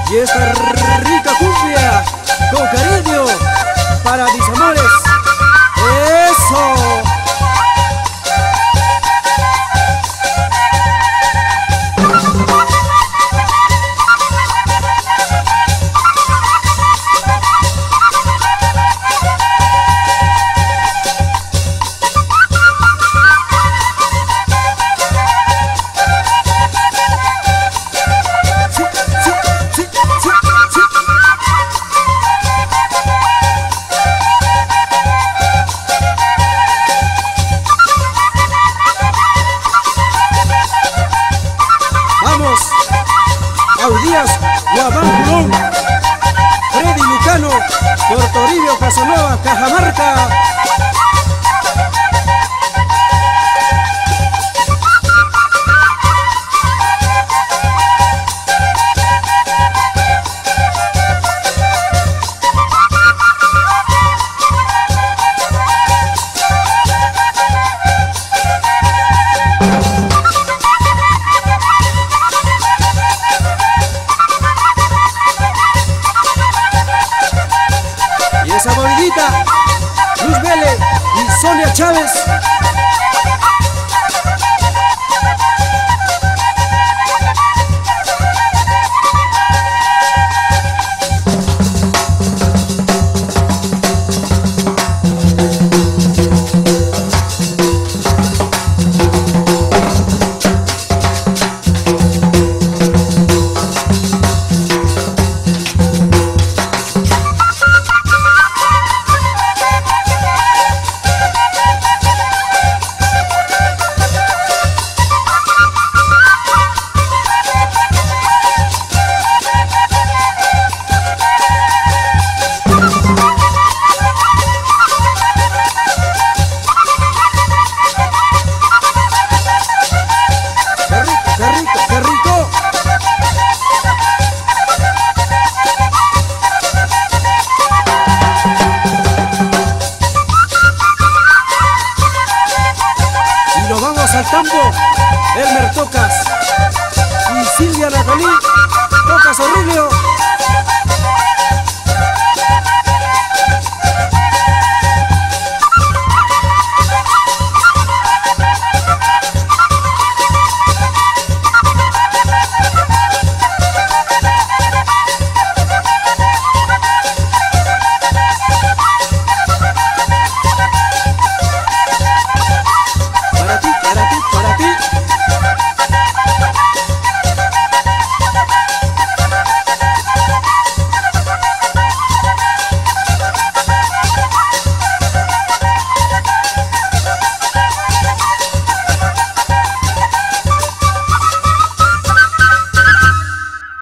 Y esta rica cumbia con cariño para mis amores. ¡Eso! Díaz, Guadán, Pulón, Freddy Lucano, por Toribio, Casanova, Cajamarca. Esa movidita, Luz Vélez y Sonia Chávez. ¡Qué rico! Y nos vamos al tambo, Elmer Tocas y Silvia Nacolí, Tocas Aurelio.